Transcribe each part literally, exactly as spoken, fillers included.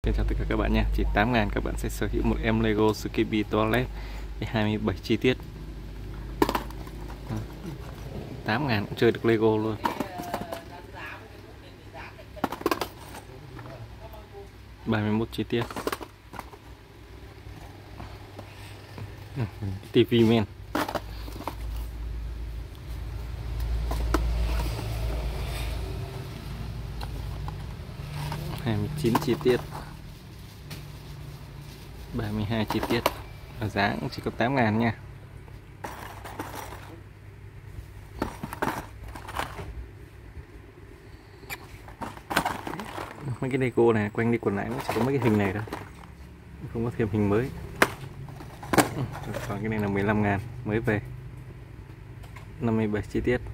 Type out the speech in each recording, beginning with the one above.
Xin chào tất cả các bạn nha. Chỉ tám ngàn các bạn sẽ sở hữu một em Lego Skippy Toilet hai mươi bảy chi tiết. Tám ngàn cũng chơi được Lego luôn. Ba mươi mốt chi tiết. tivi men. hai mươi chín chi tiết. ba mươi hai chi tiết. Và giá cũng chỉ có tám ngàn nha. Mấy cái Lego này quanh đi quẩn lại cũng chỉ có mấy cái hình này thôi, không có thêm hình mới. Còn cái này là mười lăm ngàn mới về. Năm mươi bảy chi tiết.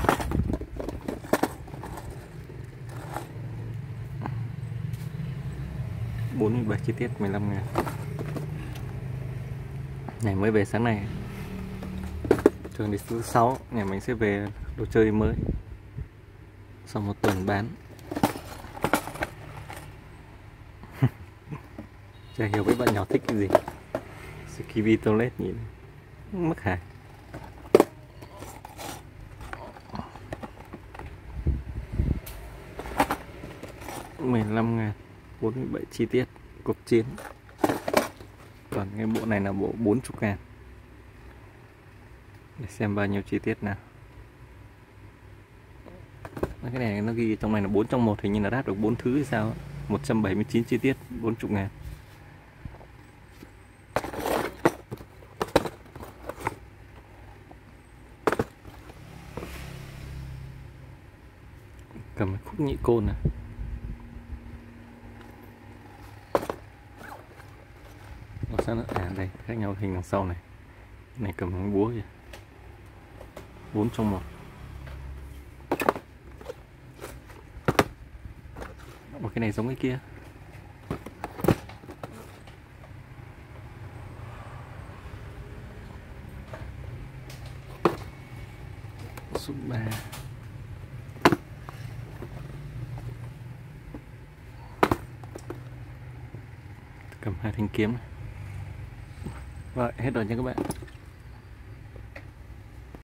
Bốn mươi bảy chi tiết, mười lăm ngàn. Này mới về sáng nay. Thường thì thứ sáu nhà mình sẽ về đồ chơi mới sau một tuần bán. Chả hiểu mấy bạn nhỏ thích cái gì. Skippy Toilet nhìn mất hài. mười lăm ngàn, bốn mươi bảy chi tiết, cuộc chiến. Còn cái bộ này là bộ bốn mươi ngàn. Để xem bao nhiêu chi tiết nào. Cái này nó ghi trong này là bốn trong một, hình như là đáp được bốn thứ hay sao. Một trăm bảy mươi chín chi tiết, bốn mươi ngàn. Cầm khúc nhị côn này. Sao nó à đây khác nhau hình đằng sau này. Cái này cầm cái búa kìa. Bốn trong một. Một cái này giống cái kia. Số ba. Cầm hai thanh kiếm này. Rồi, hết rồi nha các bạn.